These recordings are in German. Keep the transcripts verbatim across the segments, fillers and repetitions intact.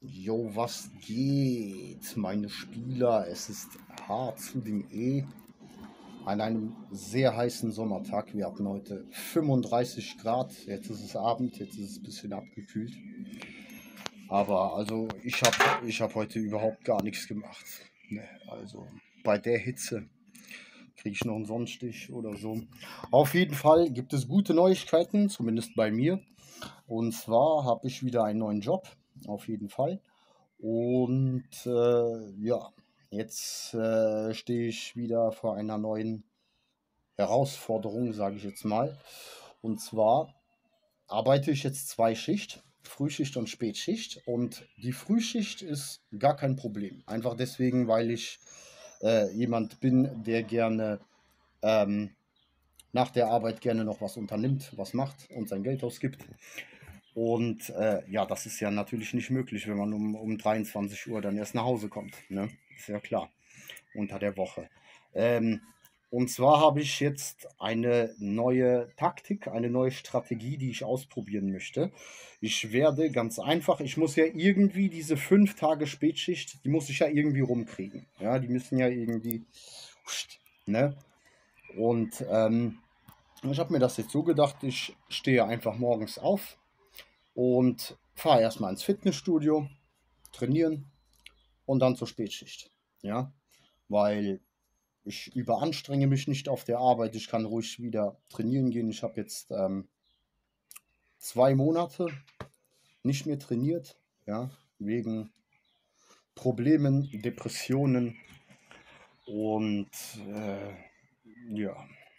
Jo, was geht, meine Spieler? Es ist H zu dem E an einem sehr heißen Sommertag. Wir hatten heute fünfunddreißig Grad. Jetzt ist es Abend, jetzt ist es ein bisschen abgekühlt. Aber also ich habe ich hab heute überhaupt gar nichts gemacht. Ne, also bei der Hitze kriege ich noch einen Sonnenstich oder so. Auf jeden Fall gibt es gute Neuigkeiten, zumindest bei mir. Und zwar habe ich wieder einen neuen Job, auf jeden Fall. Und äh, ja, jetzt äh, stehe ich wieder vor einer neuen Herausforderung, sage ich jetzt mal. Und zwar arbeite ich jetzt zwei Schicht, Frühschicht und Spätschicht. Und die Frühschicht ist gar kein Problem. Einfach deswegen, weil ich äh, jemand bin, der gerne ähm, nach der Arbeit gerne noch was unternimmt, was macht und sein Geld ausgibt. Und äh, ja, das ist ja natürlich nicht möglich, wenn man um, um dreiundzwanzig Uhr dann erst nach Hause kommt. Ne? Ist ja klar, unter der Woche. Ähm, und zwar habe ich jetzt eine neue Taktik, eine neue Strategie, die ich ausprobieren möchte. Ich werde ganz einfach, ich muss ja irgendwie diese fünf Tage Spätschicht, die muss ich ja irgendwie rumkriegen. Ja, die müssen ja irgendwie, ne? Und ähm, ich habe mir das jetzt so gedacht, ich stehe einfach morgens auf und fahre erstmal ins Fitnessstudio, trainieren und dann zur Spätschicht. Ja, weil ich überanstrenge mich nicht auf der Arbeit. Ich kann ruhig wieder trainieren gehen. Ich habe jetzt ähm, zwei Monate nicht mehr trainiert, ja, wegen Problemen, Depressionen und äh, ja,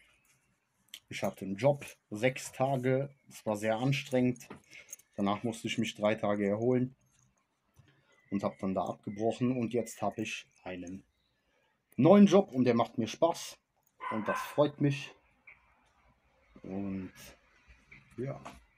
ich hatte einen Job, sechs Tage, es war sehr anstrengend. Danach musste ich mich drei Tage erholen und habe dann da abgebrochen und jetzt habe ich einen neuen Job und der macht mir Spaß und das freut mich. Und ja,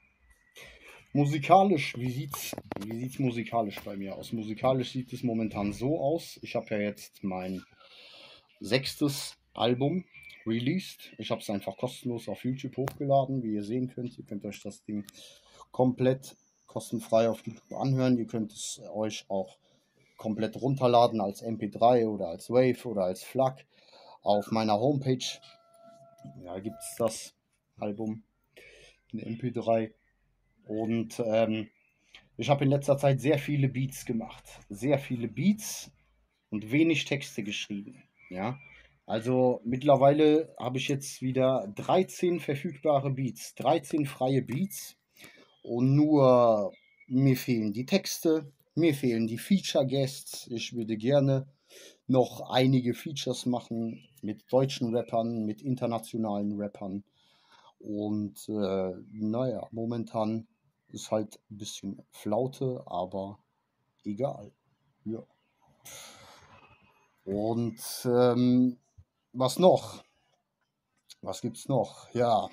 musikalisch, wie sieht's, wie sieht's musikalisch bei mir aus? Musikalisch sieht es momentan so aus. Ich habe ja jetzt mein sechstes Album released. Ich habe es einfach kostenlos auf YouTube hochgeladen, wie ihr sehen könnt. Ihr könnt euch das Ding komplett kostenfrei auf YouTube anhören. Ihr könnt es euch auch komplett runterladen als M P drei oder als Wave oder als FLAC auf meiner Homepage. Ja, gibt es das Album in M P drei. Und ähm, ich habe in letzter Zeit sehr viele Beats gemacht. Sehr viele Beats und wenig Texte geschrieben. Ja, also mittlerweile habe ich jetzt wieder dreizehn verfügbare Beats, dreizehn freie Beats. Und nur mir fehlen die Texte, mir fehlen die Feature Guests. Ich würde gerne noch einige Features machen mit deutschen Rappern, mit internationalen Rappern. Und äh, naja, momentan ist halt ein bisschen Flaute, aber egal. Ja. Und ähm, was noch? Was gibt's noch? Ja,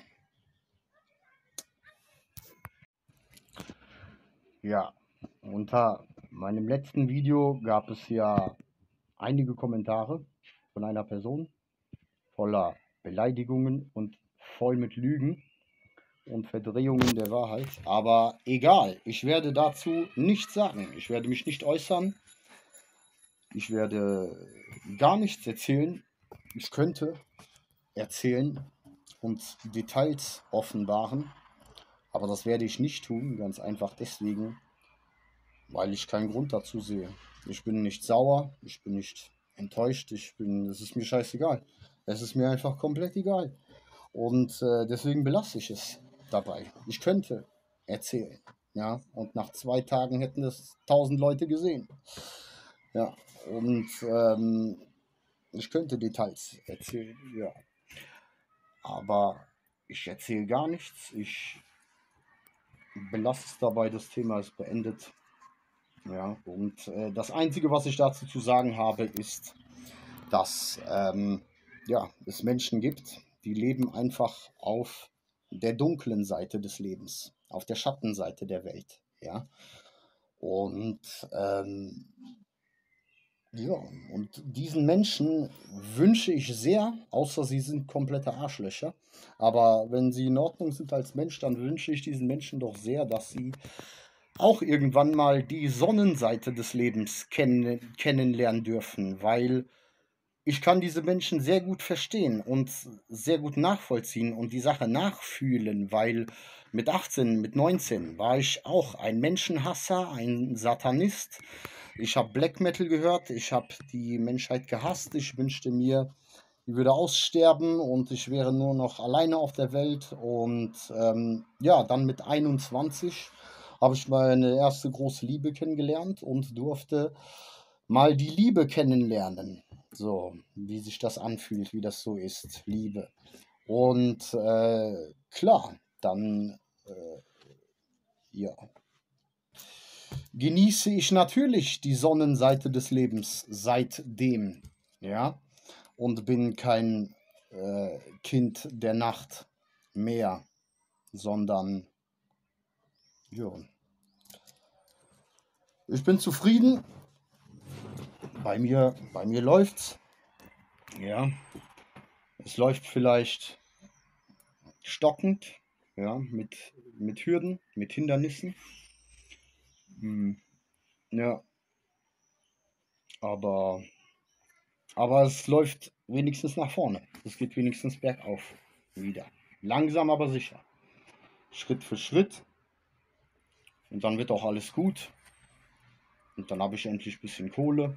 ja. Unter meinem letzten Video gab es ja einige Kommentare von einer Person voller Beleidigungen und voll mit Lügen und Verdrehungen der Wahrheit. Aber egal, ich werde dazu nichts sagen. Ich werde mich nicht äußern. Ich werde gar nichts erzählen. Ich könnte erzählen und Details offenbaren, aber das werde ich nicht tun, ganz einfach deswegen, weil ich keinen Grund dazu sehe. Ich bin nicht sauer, ich bin nicht enttäuscht, ich bin, es ist mir scheißegal. Es ist mir einfach komplett egal. Und äh, deswegen belasse ich es dabei. Ich könnte erzählen, ja, und nach zwei Tagen hätten es tausend Leute gesehen. Ja, und ähm, ich könnte Details erzählen, ja. Aber ich erzähle gar nichts. Ich belasse es dabei, das Thema ist beendet. Ja, und äh, das Einzige, was ich dazu zu sagen habe, ist, dass ähm, ja, es Menschen gibt, die leben einfach auf der dunklen Seite des Lebens, auf der Schattenseite der Welt. Ja, und ähm, ja, und diesen Menschen wünsche ich sehr, außer sie sind komplette Arschlöcher, aber wenn sie in Ordnung sind als Mensch, dann wünsche ich diesen Menschen doch sehr, dass sie auch irgendwann mal die Sonnenseite des Lebens kennen, kennenlernen dürfen, weil ich kann diese Menschen sehr gut verstehen und sehr gut nachvollziehen und die Sache nachfühlen, weil mit achtzehn, mit neunzehn war ich auch ein Menschenhasser, ein Satanist. Ich habe Black Metal gehört, ich habe die Menschheit gehasst, ich wünschte mir, die würde aussterben und ich wäre nur noch alleine auf der Welt. Und ähm, ja, dann mit einundzwanzig habe ich meine erste große Liebe kennengelernt und durfte mal die Liebe kennenlernen. So, wie sich das anfühlt, wie das so ist, Liebe. Und äh, klar, dann äh, ja, genieße ich natürlich die Sonnenseite des Lebens seitdem, ja, und bin kein äh, Kind der Nacht mehr, sondern ja, ich bin zufrieden. Bei mir, bei mir läuft's. Ja, es läuft vielleicht stockend, ja, mit, mit Hürden, mit Hindernissen. Hm, ja, aber, aber es läuft wenigstens nach vorne. Es geht wenigstens bergauf wieder. Langsam, aber sicher. Schritt für Schritt. Und dann wird auch alles gut. Und dann habe ich endlich ein bisschen Kohle.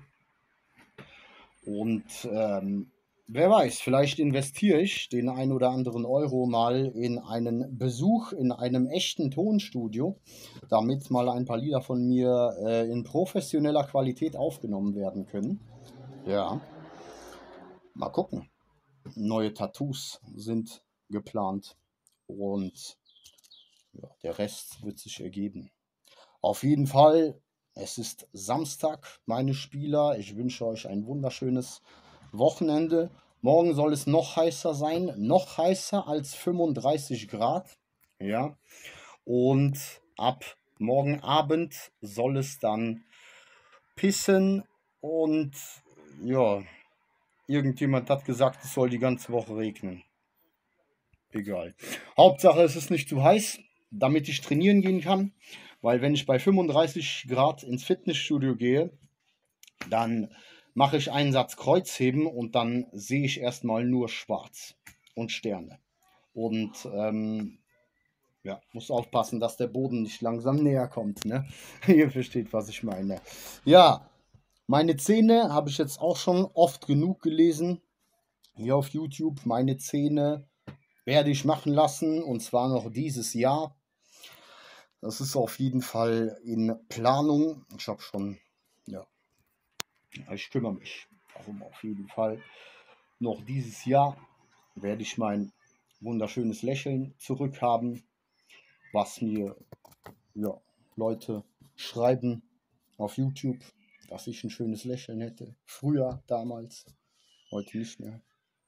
Und ähm, wer weiß, vielleicht investiere ich den ein oder anderen Euro mal in einen Besuch in einem echten Tonstudio, damit mal ein paar Lieder von mir äh, in professioneller Qualität aufgenommen werden können. Ja, mal gucken. Neue Tattoos sind geplant und ja, der Rest wird sich ergeben. Auf jeden Fall, es ist Samstag, meine Spieler. Ich wünsche euch ein wunderschönes Wochenende. Morgen soll es noch heißer sein, noch heißer als fünfunddreißig Grad. Ja, und ab morgen Abend soll es dann pissen und ja, irgendjemand hat gesagt, es soll die ganze Woche regnen. Egal. Hauptsache, es ist nicht zu heiß, damit ich trainieren gehen kann. Weil wenn ich bei fünfunddreißig Grad ins Fitnessstudio gehe, dann mache ich einen Satz Kreuzheben und dann sehe ich erstmal nur schwarz und Sterne. Und ähm, ja, muss aufpassen, dass der Boden nicht langsam näher kommt. Ne? Ihr versteht, was ich meine. Ja, meine Zähne habe ich jetzt auch schon oft genug gelesen. Hier auf YouTube, meine Zähne werde ich machen lassen und zwar noch dieses Jahr. Das ist auf jeden Fall in Planung. Ich habe schon, ja, ich kümmere mich darum auf jeden Fall. Noch dieses Jahr werde ich mein wunderschönes Lächeln zurückhaben, was mir ja, Leute schreiben auf YouTube, dass ich ein schönes Lächeln hätte. Früher, damals, heute nicht mehr.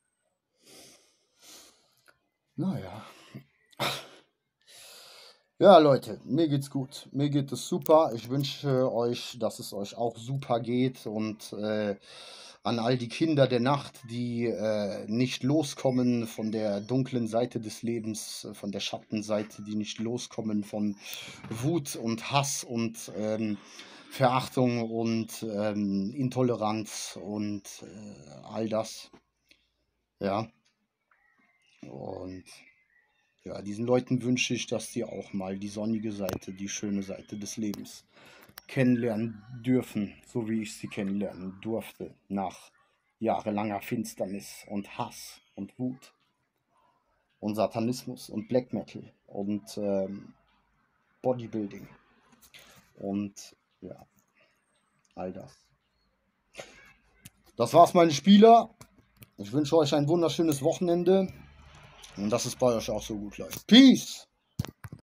Naja. Ja, Leute, mir geht's gut. Mir geht es super. Ich wünsche euch, dass es euch auch super geht und äh, an all die Kinder der Nacht, die äh, nicht loskommen von der dunklen Seite des Lebens, äh, von der Schattenseite, die nicht loskommen von Wut und Hass und ähm, Verachtung und ähm, Intoleranz und äh, all das. Ja, und ja, diesen Leuten wünsche ich, dass sie auch mal die sonnige Seite, die schöne Seite des Lebens kennenlernen dürfen, so wie ich sie kennenlernen durfte, nach jahrelanger Finsternis und Hass und Wut und Satanismus und Black Metal und ähm, Bodybuilding und ja, all das. Das war's, meine Spieler. Ich wünsche euch ein wunderschönes Wochenende und dass es bei euch auch so gut läuft. Peace!